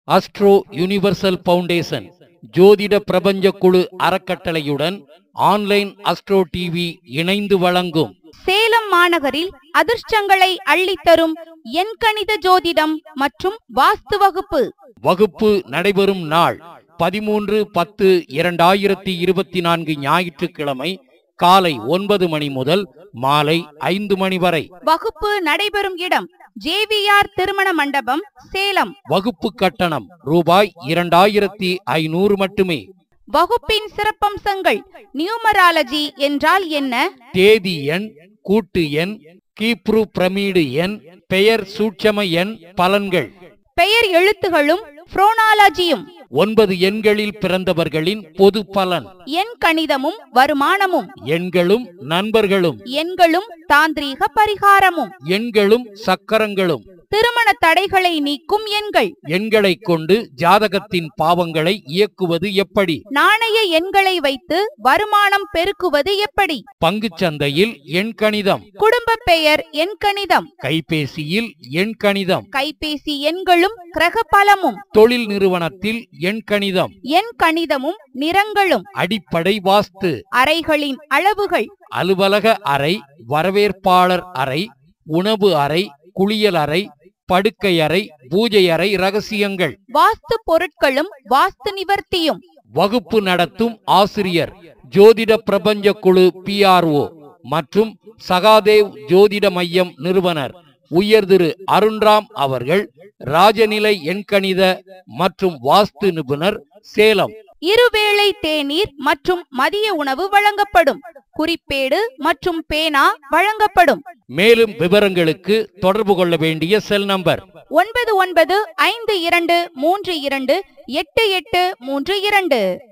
Astro universal foundation ஜோதிட பிரபஞ்ச குழு அறக்கட்டளையுடன் ஆன்லைன் அஸ்ட்ரோ டிவி இணைந்து வழங்கும் சேலம் மாநகரில் அதிர்ஷ்டங்களை அள்ளித்தரும் எண்கணித ஜோதிடம் மற்றும் வாஸ்து வகுப்பு நடைபெறும் நாள் 13/10/2024 ஞாயிற்றுக்கிழமை காலை 9 மணி முதல் மாலை 5 மணி வரை. வகுப்பு நடைபெறும் இடம் JVR திருமண மண்டபம், சேலம். வகுப்பு கட்டணம் ரூபாய் 2500 மட்டுமே. வகுப்பின் சிறப்பம்சங்கள்: நியூமராலஜி என்றால் என்ன, தேதி எண், கூட்டு எண், கீப்ரு பிரமிடு எண், பெயர் சூட்சம எண், பலன்கள், பெயர் எழுத்துகளும் புரோனாலஜியும், 9 எண்களில் பிறந்தவர்களின் பொது பலன், எண் கணிதமும் வருமானமும், எண்களும் நண்பர்களும், எண்களும் தாந்திரீக பரிகாரமும், எண்களும் சக்கரங்களும், திருமண தடைகளை நீக்கும் எண்கள், எண்களை கொண்டு ஜாதகத்தின் பாவங்களை இயக்குவது எப்படி, நாணய எண்களை வைத்து வருமானம் பெருக்குவது எப்படி, பங்குச்சந்தையில் எண் கணிதம், குடும்ப பெயர் எண் கணிதம், கைபேசியில் எண் கணிதம், கைபேசி எண்களும் கிரக பலமும், தொழில் நிறுவனத்தில் எண் கணிதம், எண் கணிதமும் நிறங்களும், அடிப்படை வாஸ்து, அறைகளின் அளவுகள், அலுவலக அறை, வரவேற்பாளர் அறை, உணவு அறை, குளியல் அறை, படுக்கை அறை, பூஜை அறை ரகசியங்கள், வாஸ்து பொருட்களும் வாஸ்து நிவர்த்தியும். வகுப்பு நடத்தும் ஆசிரியர் ஜோதிட பிரபஞ்ச குழு PRO மற்றும் சகாதேவ் ஜோதிட மையம் நிறுவனர் உயர் திரு அருண்ராம் அவர்கள். ராஜநிலை எண்கணித மற்றும் வாஸ்து நிபுணர், சேலம். இருவேளை தேநீர் மற்றும் மதிய உணவு வழங்கப்படும். குறிப்பேடு மற்றும் பேனா வழங்கப்படும். மேலும் விவரங்களுக்கு தொடர்பு கொள்ள வேண்டிய செல் நம்பர் 9952328832.